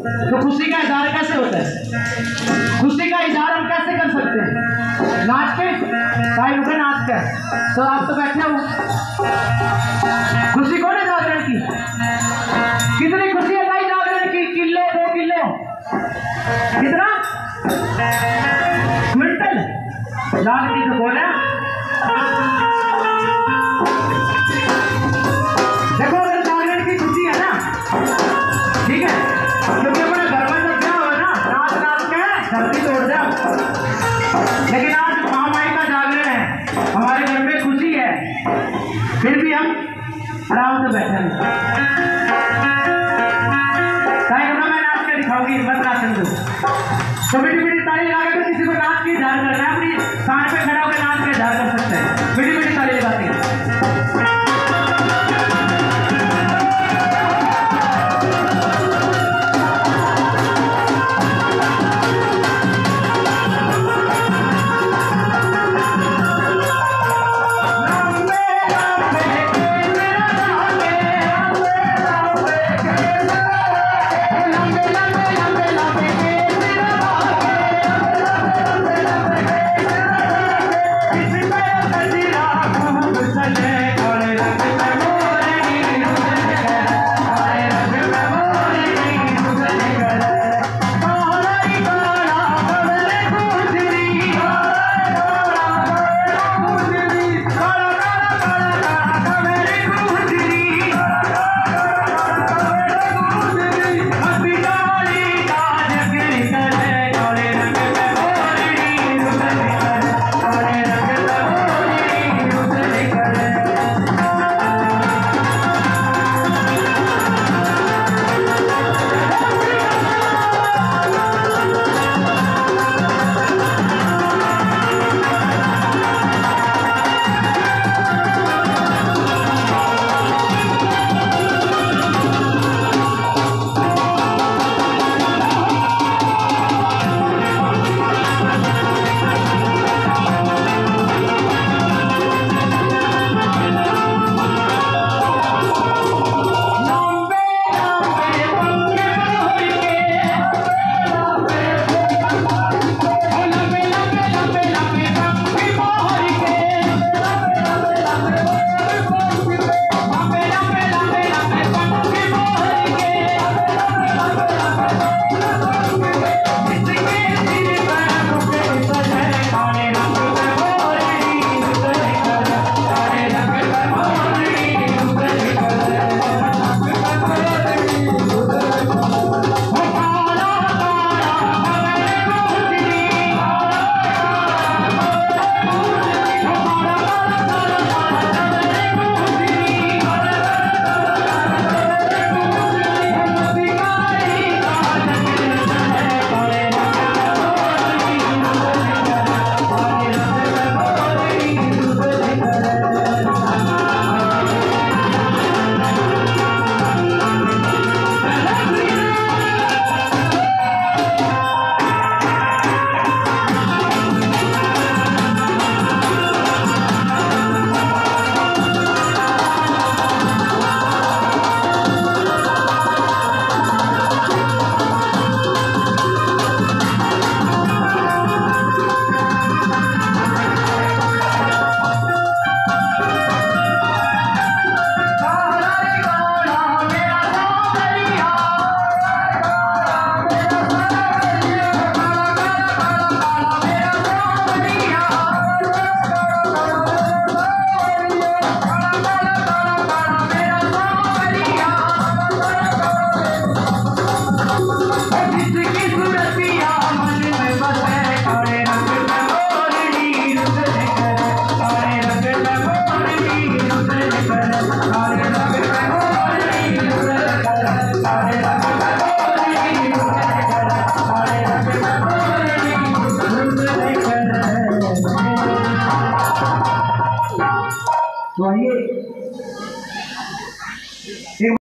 तो खुशी का इजहार कैसे होता है? खुशी का इजहार हम कैसे कर सकते हैं? नाच के? भाई रुके नाच के। तो आप तो बैठे हो। खुशी कौन है जागरण की? कितनी खुशी है भाई जागरण की? किलो 2 किलो कितना? क्विंटल लाख की तो बोल है। देखो अगर जागरण की खुशी है ना, ठीक है, क्योंकि अपने घर में जब क्या हो ना, नाच नाच के धरती तोड़ जाओ। लेकिन आज महामाई का जागरण है, हमारे घर में खुशी है, फिर भी हम आराम से बैठे हैं।